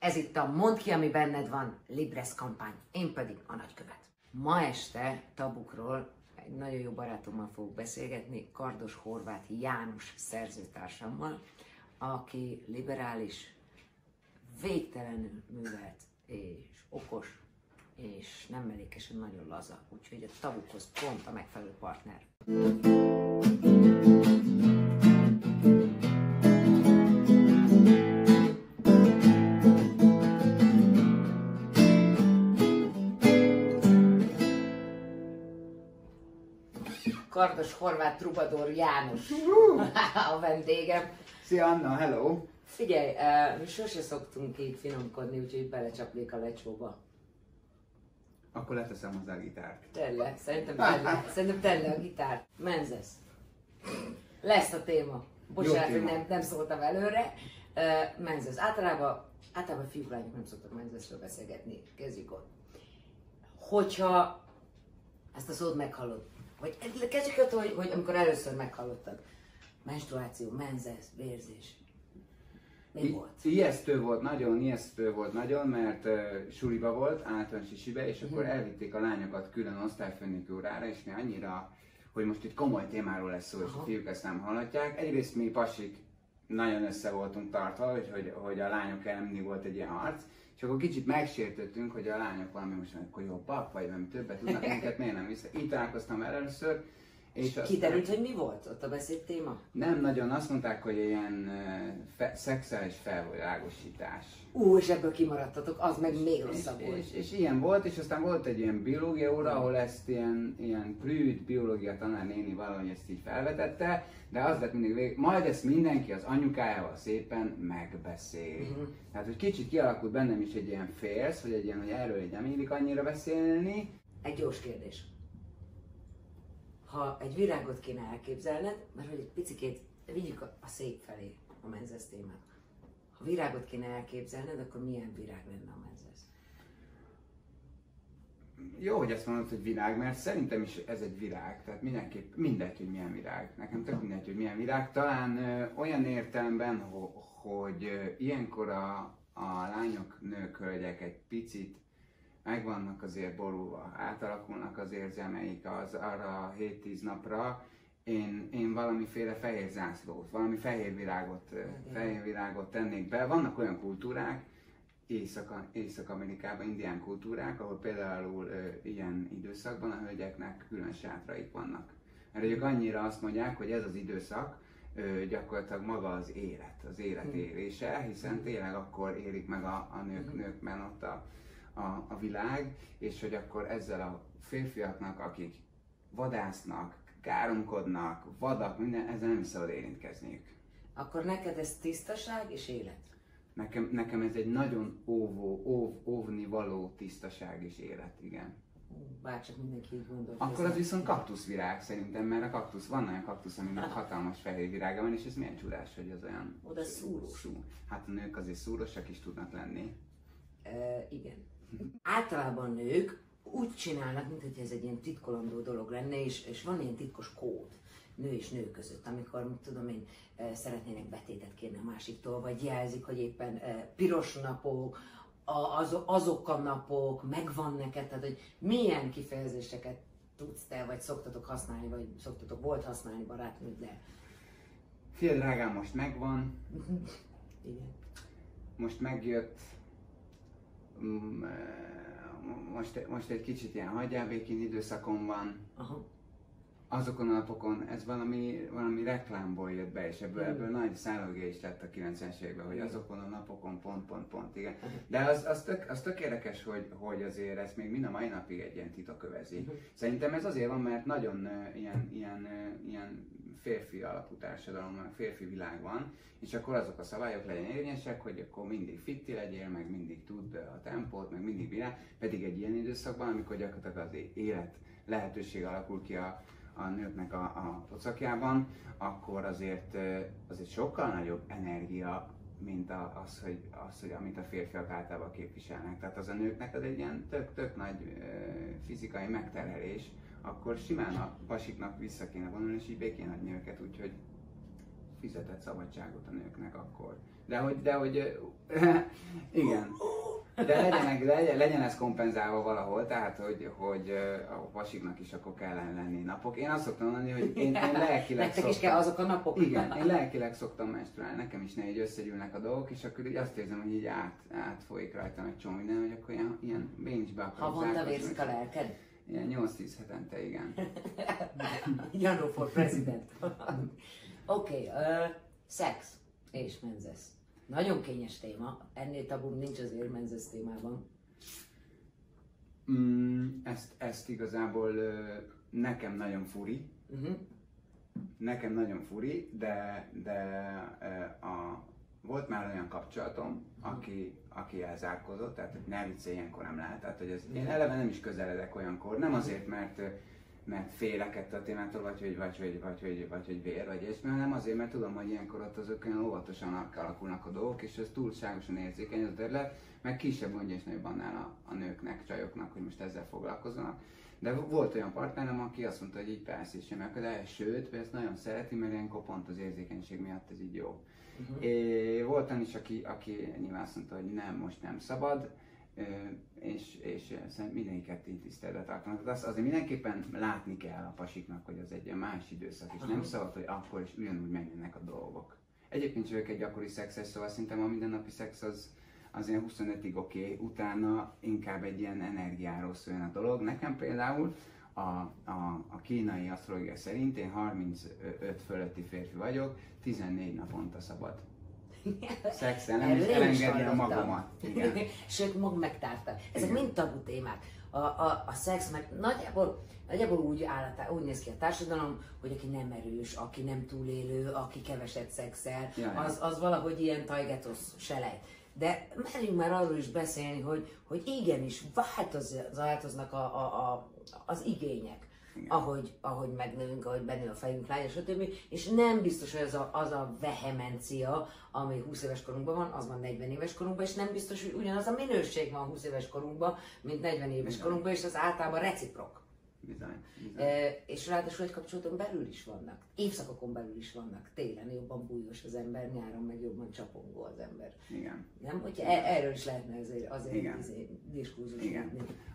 Ez itt a Mondd ki, ami benned van, Libres kampány, én pedig a nagykövet. Ma este tabukról egy nagyon jó barátommal fogok beszélgetni, Kardos Horváth János szerzőtársammal, aki liberális, végtelenül művelt és okos, és nem mellékesen nagyon laza, úgyhogy a tabukhoz pont a megfelelő partner. Kardos Horváth Trubador János a vendégem. Szia Anna, hello! Figyelj, mi sose szoktunk így finomkodni, úgyhogy belecsapnék a lecsóba. Akkor leteszem hozzá a gitárt. Telle, szerintem telle a gitárt. Menzes. Lesz a téma. Bocsánat, hogy nem szóltam előre. Menzes. Általában fiúk, lányok nem szoktak menzesről beszélgetni. Kezdjük ott. Hogyha ezt a szót meghallod, vagy kezdjük ott, hogy amikor először meghallottad. Menstruáció, menzes, vérzés. Mi volt? Ijesztő volt nagyon, mert suliba volt, általános isibe, és akkor elvitték a lányokat külön osztályfőnöki órára, és mi annyira, hogy most itt komoly témáról lesz szó, és a fiúk ezt nem hallhatják. Egyrészt mi pasik nagyon össze voltunk tartva, hogy a lányok ellen mindig volt egy ilyen harc, és akkor kicsit megsértettünk, hogy a lányok valami most akkor jobbak, vagy valami többet tudnak minket, miért nem vissza. Így találkoztam először. És kiderült, hogy mi volt ott a beszéd téma? Nem nagyon, azt mondták, hogy ilyen szexuális felvilágosítás. És ebből kimaradtatok, az meg még rosszabb volt. És ilyen volt, és aztán volt egy ilyen biológia óra, ahol ezt ilyen prűd biológia tanár néni valahogy ezt így felvetette, de az lett mindig majd ezt mindenki az anyukájával szépen megbeszél. Tehát, hogy kicsit kialakult bennem is egy ilyen félsz, hogy egy ilyen, hogy erről így nem illik annyira beszélni. Egy gyors kérdés. Ha egy virágot kéne elképzelned, mert hogy egy picikét vigyük a szép felé a menzes témát. Ha virágot kéne elképzelned, akkor milyen virág lenne a menzes? Jó, hogy ezt mondod, hogy virág, mert szerintem is ez egy virág, tehát mindenképp mindegy, hogy milyen virág. Nekem tök mindegy, hogy milyen virág. Talán olyan értelemben, hogy ilyenkor a lányok, nők, hölgyek egy picit meg vannak azért borulva, átalakulnak az érzelmeik arra 7-10 napra. Én valamiféle fehér zászlót, valami fehér virágot tennék be. Vannak olyan kultúrák, Észak-Amerikában, indián kultúrák, ahol például ilyen időszakban a hölgyeknek külön sátraik vannak. Mert ők annyira azt mondják, hogy ez az időszak gyakorlatilag maga az élet élése, hiszen tényleg akkor élik meg a nőkben ott a világ, és hogy akkor ezzel a férfiaknak, akik vadásznak, káromkodnak, vadak, minden, ezzel nem is szabad érintkezniük. Akkor neked ez tisztaság és élet? Nekem ez egy nagyon óvni való tisztaság és élet, igen. Bárcsak mindenki így gondol. Akkor az viszont kaktuszvirág szerintem, mert a kaktusz, van olyan kaktusz, aminek hatalmas fehér virága van, és ez milyen csodás, hogy az olyan... Oda szúrós. Hát a nők azért szúrosak is tudnak lenni. Igen. Általában nők úgy csinálnak, mintha ez egy ilyen titkolandó dolog lenne, és van ilyen titkos kód nő és nő között, amikor, tudom én, szeretnének betétet kérni a másiktól, vagy jelzik, hogy éppen piros napok, azok a napok, megvan neked, tehát hogy milyen kifejezéseket tudsz te, vagy szoktatok használni, vagy volt használni barátnőddel? Fia drágám, most megvan. Igen. Most megjött. Most egy kicsit ilyen hagyjál békén időszakon van. Aha. Azokon a napokon ez valami reklámból jött be, és ebből nagy szállógé is lett a 90-es években, hogy azokon a napokon pont, igen. De az tök érdekes, hogy azért ezt még mind a mai napig egy ilyen titok övezi. Szerintem ez azért van, mert nagyon ilyen férfi alapú társadalom, férfi világ van, és akkor azok a szabályok legyen érvényesek, hogy akkor mindig fitti legyél, meg mindig tudd a tempót, meg mindig bírál, pedig egy ilyen időszakban, amikor gyakorlatilag az élet lehetőség alakul ki a nőknek a pocakjában, akkor azért sokkal nagyobb energia, mint az, hogy amit a férfiak általában képviselnek. Tehát az a nőknek az egy ilyen tök nagy fizikai megterhelés, akkor simán a pasiknak vissza kéne vonulni, és így békén hagyni őket, úgyhogy fizetett szabadságot a nőknek akkor. De hogy igen. De legyen ez kompenzálva valahol, tehát hogy a pasiknak is akkor kell lenni napok. Én azt szoktam mondani, hogy én lelkileg nektek is kell azok a napok. Igen, én lelkileg szoktam menstruálni, nekem is így összegyűlnek a dolgok, és akkor így azt érzem, hogy így átfolyik rajtam egy csomó minden, hogy akkor ilyen én is be akarok zárkozni. Havonta vérzik a lelked? Ilyen 8-10 hetente, igen. Janó for president. Oké, szex és menzesz. Nagyon kényes téma, ennél tabum nincs azért menzesz témában. Ezt igazából nekem nagyon furi. Nekem nagyon furi, de volt már olyan kapcsolatom, aki elzárkózott, tehát hogy ne viccelj, ilyenkor nem lehet. Tehát, hogy én eleve nem is közeledek olyankor, nem azért, mert félek ettől a témától, vagy hogy vér, vagy ilyesmi, hanem azért, mert tudom, hogy ilyenkor ott azok olyan óvatosan alakulnak a dolgok, és ez túlságosan érzékeny az a terület, meg kisebb gondja és nagyobb annál a nőknek, csajoknak, hogy most ezzel foglalkozzanak. De volt olyan partnerem, aki azt mondta, hogy így persze is sem, de sőt, ő ezt nagyon szereti, mert ilyenkor pont az érzékenység miatt ez így jó. Volt olyan is, aki nyilván azt mondta, hogy nem, most nem szabad, és szerintem mindenkiket így tiszteletbe tartanak. De azért mindenképpen látni kell a pasiknak, hogy az egy ilyen más időszak, és nem szabad, hogy akkor is ugyanúgy menjenek a dolgok. Egyébként csak egy gyakori szexes, szóval szerintem a mindennapi szex az ilyen 25-ig oké, utána inkább egy ilyen energiáról szóljon a dolog. Nekem például a kínai asztrológia szerint én 35 fölötti férfi vagyok, 14 naponta szabad szexel, nem is elengedni a magamat. Igen. Sőt, mag megtárta. Ezek mind tabu témák. A szex meg nagyjából úgy néz ki a társadalom, hogy aki nem erős, aki nem túlélő, aki keveset szexel, az valahogy ilyen tajgetosz selej. De merjünk már arról is beszélni, hogy igenis változnak az igények. Ahogy megnőünk, ahogy benő a fejünk lágya, stb. És nem biztos, hogy az a vehemencia, ami 20 éves korunkban van, az van 40 éves korunkban, és nem biztos, hogy ugyanaz a minőség van 20 éves korunkban, mint 40 éves korunkban, és az általában reciprok. Bizony. És ráadásul egy kapcsolaton belül is vannak, évszakokon belül is vannak. Télen jobban bújós az ember, nyáron meg jobban csapongó az ember. Igen. Nem? Hogyha erről is lehetne azért diskurzus. Igen.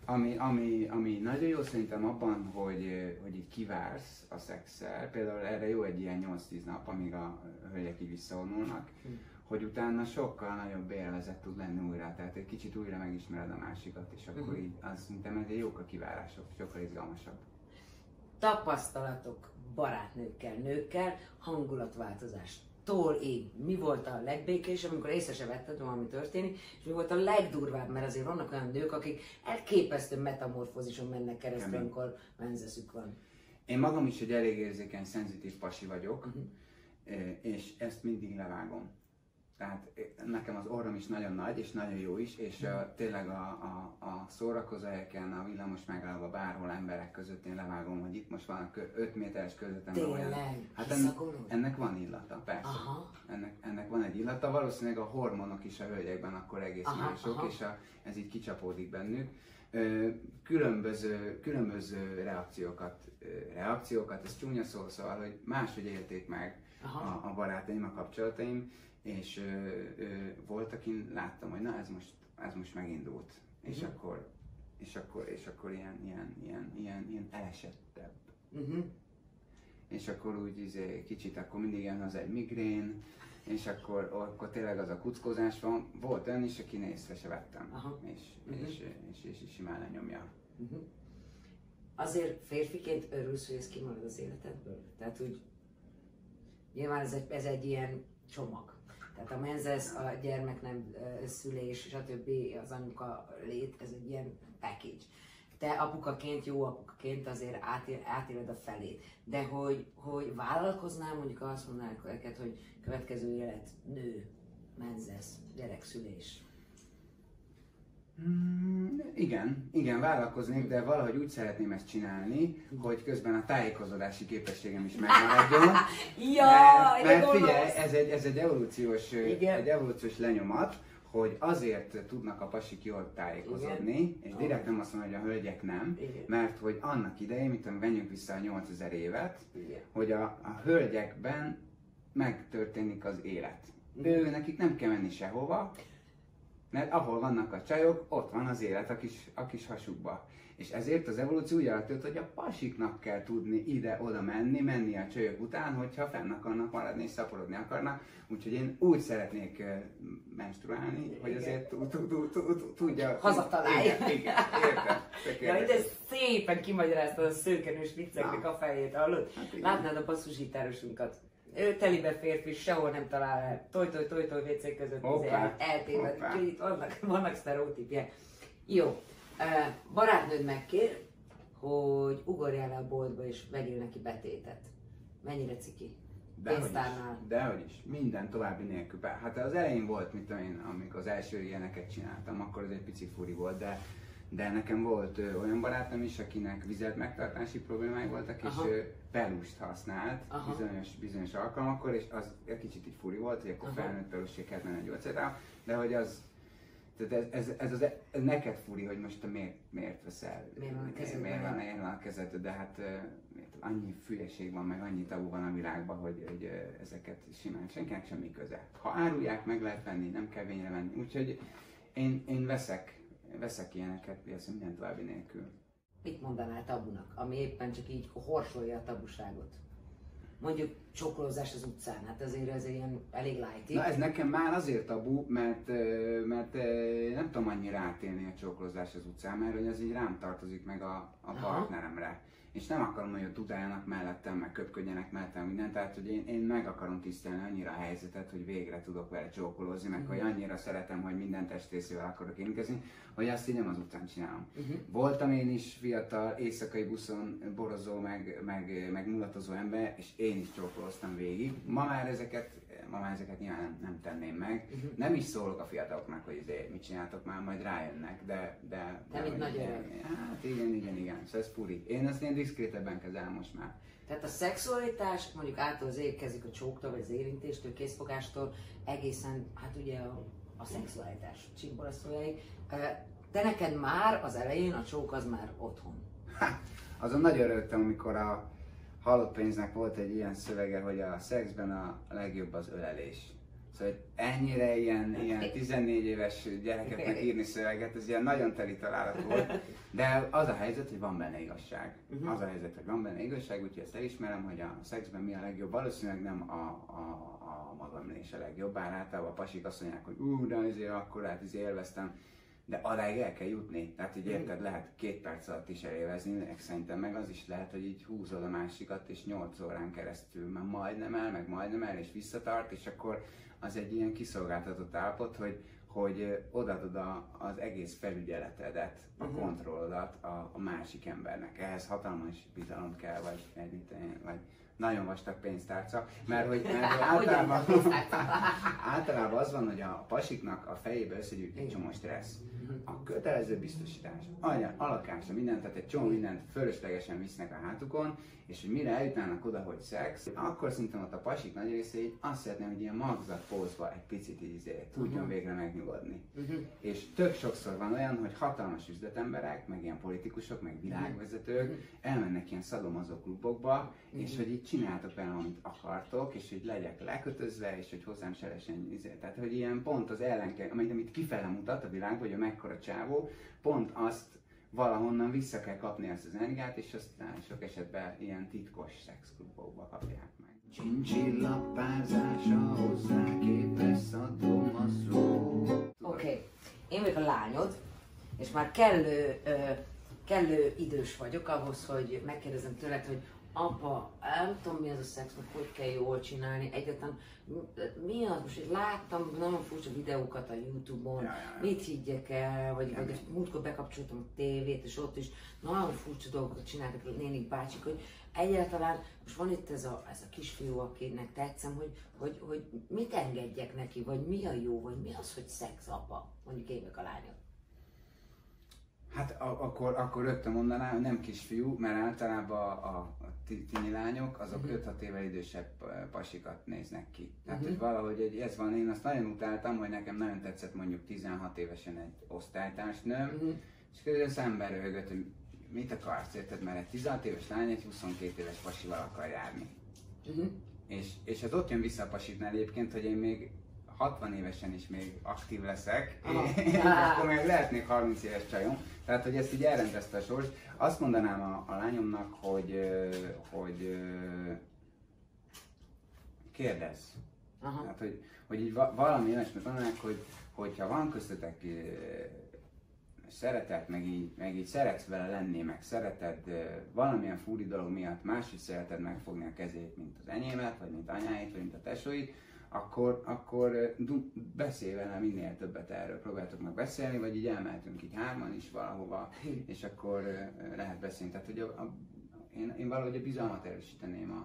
Ami nagyon jó szerintem abban, hogy így kivársz a szexszel, például erre jó egy ilyen 8-10 nap, amíg a hölgyek így visszavonulnak, hogy utána sokkal nagyobb élvezet tud lenni újra, tehát egy kicsit újra megismered a másikat, és akkor így azt szerintem ezért jók a kivárások, sokkal izgalmasabb. Tapasztalatok barátnőkkel, nőkkel, hangulatváltozástól én. Mi volt a legbékésebb, amikor észre se vetted, valami történik, és mi volt a legdurvább, mert azért vannak olyan nők, akik elképesztő metamorfózison mennek keresztül, amikor menzeszük van. Én magam is egy elég érzékeny, szenzitív pasi vagyok, és ezt mindig levágom. Tehát nekem az orrom is nagyon nagy, és nagyon jó is, és tényleg a szórakozóhelyeken, a villamos megállóban, bárhol emberek között én levágom, hogy itt most van 5 méteres közöttem. Tényleg? Hát ennek van illata, persze. Ennek van egy illata, valószínűleg a hormonok is a hölgyekben akkor egész mások, és ez így kicsapódik bennük. Különböző reakciókat, ez csúnya szó, szóval, hogy máshogy élték meg a barátaim, a kapcsolataim, és volt, akin láttam, hogy na ez most megindult, és akkor ilyen elesettebb. És akkor úgy kicsit akkor mindig jön az egy migrén, és akkor tényleg az a kuckózás van. Volt olyan is, aki észre se vettem, és simán lenyomja. Azért férfiként örülsz, hogy ez kimarad az életedből? Tehát úgy, nyilván ez egy ilyen csomag. Tehát a menzesz, a gyermek nem szülés, stb. Az anyuka lét, ez egy ilyen package. Te apukaként, jó apukaként azért átéled a felét. De hogy vállalkoznál, mondjuk azt mondanák neked, hogy következő élet, nő, menzesz, gyerekszülés. Igen, vállalkoznék, de valahogy úgy szeretném ezt csinálni, hogy közben a tájékozódási képességem is megmaradjon. Mert figyelj, ez egy evolúciós lenyomat, hogy azért tudnak a pasik jól tájékozódni, és direkt nem azt mondom, hogy a hölgyek nem, mert hogy annak idején, menjünk vissza a 8000 évet, hogy a hölgyekben megtörténik az élet. Nekik nem kell menni sehova, mert ahol vannak a csajok, ott van az élet a kis hasukba. És ezért az evolúció úgy alakult, hogy a pasiknak kell tudni ide-oda menni a csajok után, hogyha fenn akarnak maradni és szaporodni akarnak. Úgyhogy én úgy szeretnék menstruálni, hogy azért tudja... Hazatalálj! Igen, értem. Ja, de szépen kimagyaráztad a szőkenős vicceknek a fejét, hallod? Látnád a basszusgitárosunkat. Ő telibe férfi, sehol nem talál el. Toj-toj WC között eltéved. Úgyhogy itt vannak sztereotípják. Jó. Barátnőd megkér, hogy ugorjál le a boltba és vegyél neki betétet. Mennyire ciki? Dehogy is. Minden további nélkül. Hát az elején volt, mit tudom én, amikor az első ilyeneket csináltam, akkor az egy pici furi volt, de nekem volt olyan barátom is, akinek vizelt megtartási problémái voltak, és pelust használt bizonyos alkalmakkor, és az egy kicsit így furi volt, hogy akkor felnőtt pelusé kellett menni a gyógyszertába, de hogy az, tehát ez neked furi, hogy most te miért veszel, miért van a kezed, de hát annyi hülyeség van, meg annyi tabu van a világban, hogy ezeket simán senkinek semmi köze. Ha árulják, meg lehet venni, nem kell vényre menni, úgyhogy én veszek ilyeneket, persze minden további nélkül. Mit mondanál tabunak, ami éppen csak így horsolja a tabuságot? Mondjuk csókolózás az utcán, hát azért ez ilyen elég lighty. Na ez nekem már azért tabu, mert nem tudom annyira átélni a csókolózás az utcán, mert hogy az így rám tartozik meg a partneremre. És nem akarom, hogy ott utáljanak mellettem, meg köpködjenek mellettem mindent, tehát hogy én meg akarom tisztelni annyira a helyzetet, hogy végre tudok vele csókolózni, meg hogy annyira szeretem, hogy minden testrészével akarok érintkezni, hogy azt így nem az utcán csinálom. Voltam én is fiatal, éjszakai buszon borozó, meg mulatozó ember, és én is csókolóztam végig. Ma már ezeket nyilván nem tenném meg. Nem is szólok a fiataloknak, hogy mit csináltok már, majd rájönnek, de mint nagy öreg. Hát igen, szóval ez furi. Én azt ilyen diszkrétebben kezelem most már. Tehát a szexualitás mondjuk által az kezdik a csóktól, vagy az érintéstől, készfogástól, egészen, hát ugye a szexualitás csíkborasztójáig. De neked már az elején a csók az már otthon. Azon nagyon örültem, amikor a Halott pénznek volt egy ilyen szövege, hogy a szexben a legjobb az ölelés. Szóval ennyire ilyen 14 éves gyerekeknek írni szöveget, ez ilyen nagyon teli találat volt. De az a helyzet, hogy van benne igazság. Úgyhogy ezt elismerem, hogy a szexben mi a legjobb. Valószínűleg nem a magamlés a legjobb, bár általában a pasik azt mondják, hogy de azért akkor hát élveztem. De odáig el kell jutni, tehát így érted, lehet 2 perc alatt is elélvezni, szerintem meg az is lehet, hogy így húzod a másikat, és 8 órán keresztül már majdnem el, és visszatart, és akkor az egy ilyen kiszolgáltatott állapot, hogy odaadod az egész felügyeletedet, a kontrollodat a másik embernek. Ehhez hatalmas bizalom kell, vagy nagyon vastag pénztárca, mert hogy általában az van, hogy a pasiknak a fejébe összegyűjt egy csomó stressz. A kötelező biztosítás, a lakásra, mindent, tehát egy csomó mindent fölöslegesen visznek a hátukon, és hogy mire eljutnának oda, hogy szex, akkor szintén ott a pasik nagy része így azt szeretném, hogy ilyen magzatpózba egy picit így tudjon végre megnyugodni. És tök sokszor van olyan, hogy hatalmas üzletemberek, meg ilyen politikusok, meg világvezetők elmennek ilyen szadomazó klubokba, és hogy így csináltok vele, amit akartok, és hogy legyek lekötözve, és hogy hozzám se lesen tehát hogy ilyen pont az amit kifele mutat a világban, hogy a mekkora csávó, pont azt valahonnan vissza kell kapni ezt az energiát, és aztán sok esetben ilyen titkos szexklubokba kapják meg. Csincsillapázása hozzá képes adom a szó. Oké. Én vagyok a lányod, és már kellő idős vagyok ahhoz, hogy megkérdezem tőled, hogy apa, nem tudom mi az a szex, hogy kell jól csinálni, egyáltalán mi az, most így láttam nagyon furcsa videókat a Youtube-on, mit higgyek el, vagy múltkor bekapcsoltam a tévét, és ott is nagyon furcsa dolgokat csináltak a nénik bácsik, hogy egyáltalán most van itt ez a kisfiú, akinek tetszem, hogy mit engedjek neki, vagy mi a jó, vagy mi az, hogy szex, apa, mondjuk én vagyok a lányod. Hát akkor rögtön mondanám, hogy nem kisfiú, mert általában a tini lányok azok 5-6 évvel idősebb pasikat néznek ki. Tehát hogy valahogy ez van, én azt nagyon utáltam, hogy nekem nagyon tetszett mondjuk 16 évesen egy osztálytársnőm, és közben szemben röhögött, hogy mit akarsz, érted, mert egy 16 éves lány egy 22 éves pasival akar járni. És ez ott jön vissza a pasitnál egyébként, hogy én még 60 évesen is még aktív leszek, és akkor még lehetnék 30 éves csajom. Tehát, hogy ezt így elrendezte a sors. Azt mondanám a lányomnak, hogy kérdezz. Tehát, hogy így valami olyasmit mondanák, hogyha van köztetek szeretet, meg így szeretsz vele lenni, meg szereted valamilyen fúri dolog miatt máshogy szereted megfogni a kezét, mint az enyémet, vagy mint anyáit, vagy mint a tesóit, akkor beszélj vele minél többet erről, próbáltok meg beszélni, vagy így elmehetünk így hárman is valahova, és akkor lehet beszélni. Tehát, hogy én valahogy a bizalmat erősíteném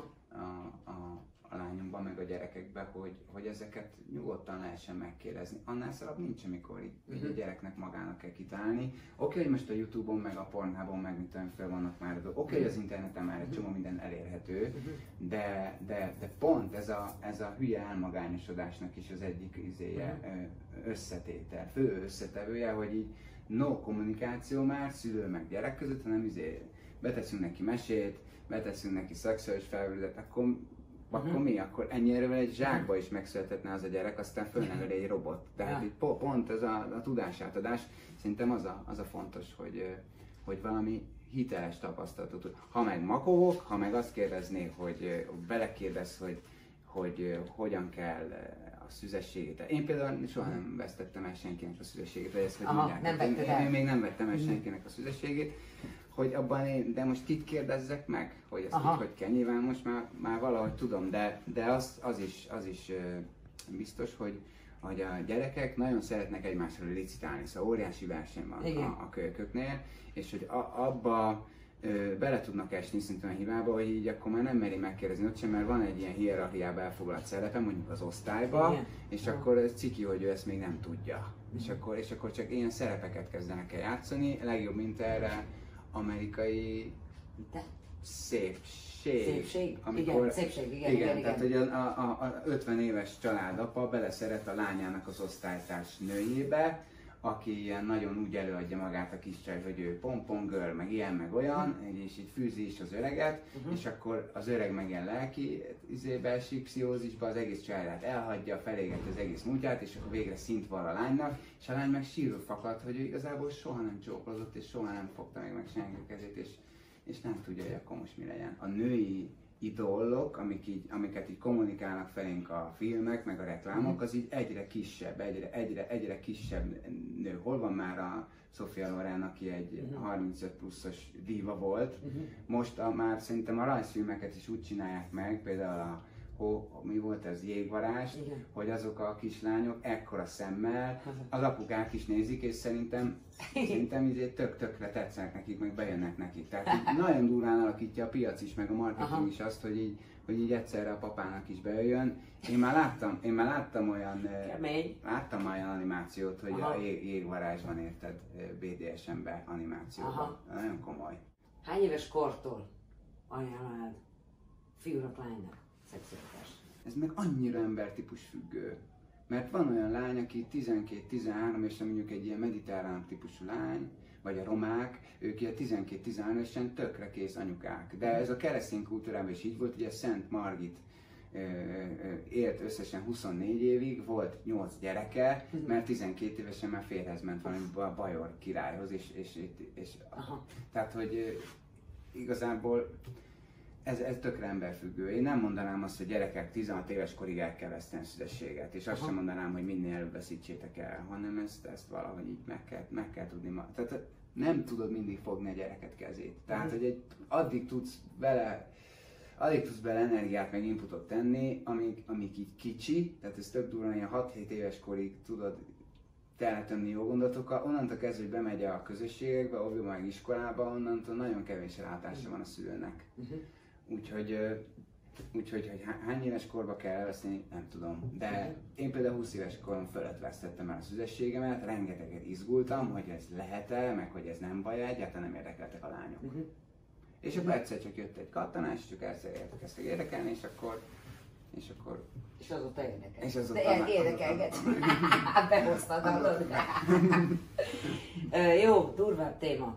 a lányomban, meg a gyerekekben, hogy ezeket nyugodtan lehessen megkérdezni. Annál szarabb nincs, amikor így a gyereknek magának kell kitalálni. Oké, hogy most a Youtube-on, meg a Pornhubon, meg mit tudom, fel vannak már dolgok. Oké, hogy az interneten már egy csomó minden elérhető, de pont ez a hülye elmagányosodásnak is az egyik összetétel, fő összetevője, hogy így no kommunikáció már szülő meg gyerek között, hanem beteszünk neki mesét, beteszünk neki szexuális felvőzet, akkor mi? Akkor ennyire egy zsákba is megszülethetne az a gyerek, aztán fölneveli egy robot. Tehát itt pont ez a tudásátadás, szerintem az a fontos, hogy valami hiteles tapasztalatot. Ha meg makogok, ha meg azt kérdezné, hogy belekérdez, hogy hogyan kell a szüzességét. Én például soha nem vesztettem el senkinek a szüzességét, vagy ezt hogy mondják. Én még nem vettem el senkinek a szüzességét. Hogy abban de most kit kérdezzek meg, hogy ezt hogy kell. Nyilván most már valahogy tudom, de az is biztos, hogy a gyerekek nagyon szeretnek egymásról licitálni, szóval óriási verseny van a kölyököknél, és hogy abba bele tudnak esni szintén a hibába, hogy így akkor már nem meri megkérdezni ott sem, mert van egy ilyen hierarchiába elfoglalt szerepe, mondjuk az osztályba, és akkor ez ciki, hogy ő ezt még nem tudja. És akkor csak ilyen szerepeket kezdenek el játszani, legjobb mint erre amerikai szépség. Amikor, szépség, igen. Tehát, hogy a 50 éves családapa beleszeret a lányának az osztálytárs nőjébe, aki ilyen nagyon úgy előadja magát a kis csaj, hogy ő pompon girl, meg ilyen, meg olyan, és így fűzi is az öreget, és akkor az öreg meg ilyen lelki esik, pszichózisba, az egész családát elhagyja, felégeti az egész múltját, és akkor végre szint van a lánynak, és a lány meg sírva fakad, hogy ő igazából soha nem csókolózott, és soha nem fogta meg senki kezét, és nem tudja, hogy akkor most mi legyen. A női idollok, amiket így kommunikálnak felénk a filmek, meg a reklámok, az így egyre kisebb, egyre kisebb nő. Hol van már a Sophia Loren, aki egy 35 pluszos díva volt. Most már szerintem a rajzfilmeket is úgy csinálják meg, például mi volt ez, Jégvarázs, hogy azok a kislányok ekkora szemmel, az apukák is nézik, és szerintem tökre tetszenek nekik, meg bejönnek nekik. Tehát így nagyon durván alakítja a piac is, meg a marketing is azt, hogy így egyszerre a papának is bejöjjön. Én már láttam olyan animációt, hogy a Jégvarázs van, érted, BDSM-be animációban. Nagyon komoly. Hány éves kortól ajánlanád fiúnak, lánynak szexualitást? Ez meg annyira embertípus függő. Mert van olyan lány, aki 12-13, és mondjuk egy ilyen mediterrán típusú lány, vagy a romák, ők ilyen 12-13 évesen tökre kész anyukák. De ez a keresztény kultúrában is így volt, ugye Szent Margit élt összesen 24 évig, volt 8 gyereke, mert 12 évesen már férjhez ment valami bajor királyhoz, tehát hogy igazából ez tökre emberfüggő. Én nem mondanám azt, hogy gyerekek 16 éves korig el kell veszteni a szüzességet, és azt sem mondanám, hogy minél előbb veszítsétek el, hanem ezt valahogy így meg kell tudni. Tehát nem tudod mindig fogni a gyereket kezét. Tehát, hogy addig tudsz bele energiát meg inputot tenni, amíg így kicsi, tehát ez tök durván, ilyen 6-7 éves korig tudod teletenni jó gondolatokkal, onnantól kezdve, hogy bemegy a közösségekbe, óvja meg iskolába, onnantól nagyon kevés rálátása van a szülőnek. Úgyhogy hogy hány éves korba kell elveszni, nem tudom. De én például 20 éves korom fölött vesztettem el a szüzességemet, rengeteget izgultam, hogy ez lehet-e, meg hogy ez nem baj, egyáltalán nem érdekeltek a lányok. És akkor egyszer csak jött egy kattanás, és csak elkezdtek érdekelni, és akkor... És azóta érdekel. És azóta de érdekelget. Behoztad, hallod? Jó, durvább téma.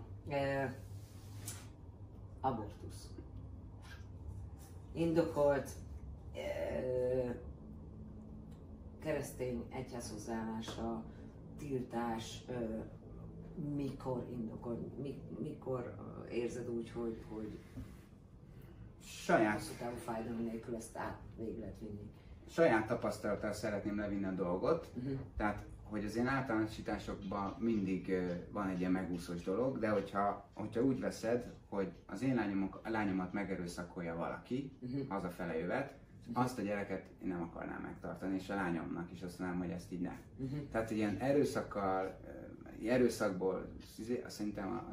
Abortusz. Indokolt, keresztény egyház hozzáállása, tiltás, mikor indokol, mikor érzed úgy, hogy Saját hosszú távú fájdalom nélkül ezt végig lehet vinni? saját tapasztalattal szeretném levinni a dolgot, tehát hogy az én általánosításokban mindig van egy ilyen megúszós dolog, de hogyha úgy veszed, hogy az én lányomat megerőszakolja valaki, hazafele jövet, azt a gyereket én nem akarnám megtartani, és a lányomnak is azt mondanám, hogy ezt így ne. Tehát ilyen erőszakból szerintem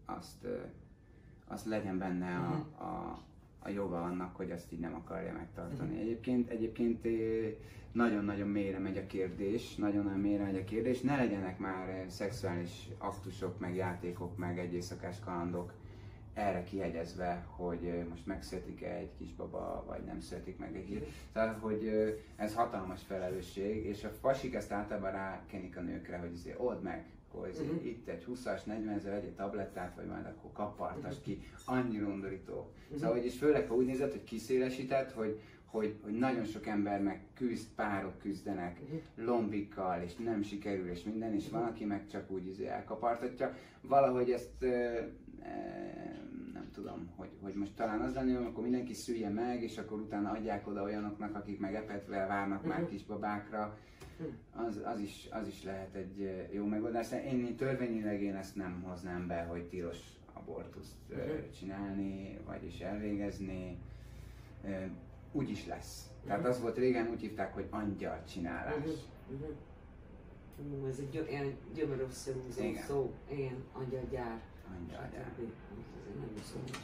azt legyen benne a joga annak, hogy azt így nem akarja megtartani. Egyébként nagyon-nagyon mélyre megy a kérdés, ne legyenek már szexuális aktusok, meg játékok, meg egy éjszakás kalandok erre kihegyezve, hogy most megszületik egy kisbaba, vagy nem születik meg egy. Tehát, hogy ez hatalmas felelősség, és a fasik ezt általában rákenik a nőkre, hogy old meg, hogy itt egy 20-as, 40 ezer, egy tablettát, vagy majd akkor kappartasd ki, annyira undorító. Szóval, és főleg, ha úgy nézed, hogy kiszélesített, hogy nagyon sok ember meg küzd, párok küzdenek lombikkal, és nem sikerül, és minden, és van, aki meg csak úgy elkapartatja. Valahogy ezt nem tudom, hogy most talán az lenne, akkor mindenki szülje meg, és akkor utána adják oda olyanoknak, akik meg epetve várnak már kisbabákra. Az is lehet egy jó megoldás. Én törvényileg ezt nem hoznám be, hogy tilos abortuszt csinálni, vagyis elvégezni. Úgy is lesz. Tehát az volt régen, úgy hívták, hogy angyalcsinálás. Ez egy ilyen gyömörös szó, ilyen angyalgyár. Angyalgyár. Ez egy nagyon szó.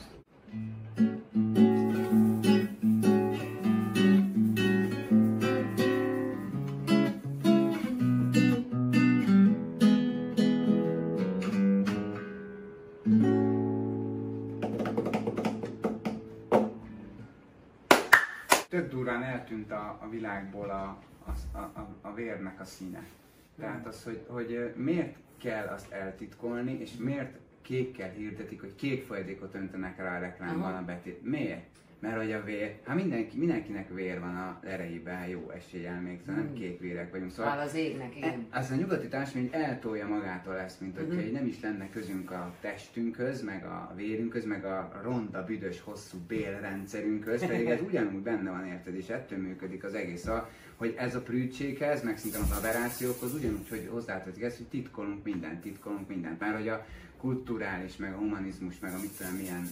Tök durván eltűnt a világból a vérnek a színe. Tehát az, hogy miért kell azt eltitkolni, és miért kékkel hirdetik, hogy kék folyadékot öntenek rá a reklámban a betét. Miért? Mert hogy a vér, mindenkinek vér van a erejében, jó eséllyel még, szóval nem kék vérek vagyunk. Szóval az égnek, igen. Az a nyugati társadalom eltolja magától ezt, mint hogyha nem is lenne közünk a testünkhöz, meg a vérünkhöz, meg a ronda, büdös, hosszú bélrendszerünkhöz, pedig ez ugyanúgy benne van, érted, és ettől működik az egész. Szóval, hogy ez a prűdséghez, meg szinte az aberrációkhoz ugyanúgy, hogy hozzátartozik ezt, hogy titkolunk mindent. Már hogy a kulturális, meg a humanizmus, meg a mit tudom, milyen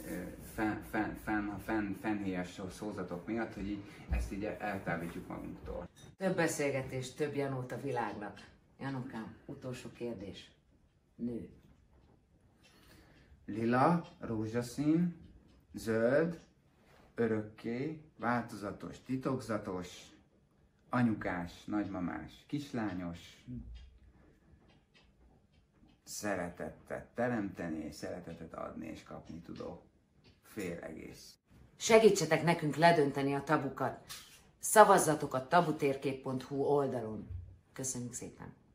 fennhéjas szózatok miatt, hogy így, ezt így eltávolítjuk magunktól. Több beszélgetés, több Janót a világnak. Janokám, utolsó kérdés. Nő. Lila, rózsaszín, zöld, örökké, változatos, titokzatos, anyukás, nagymamás, kislányos, szeretetet teremteni, és szeretetet adni és kapni tudó félegész. Segítsetek nekünk ledönteni a tabukat. Szavazzatok a tabutérkép.hu oldalon. Köszönjük szépen!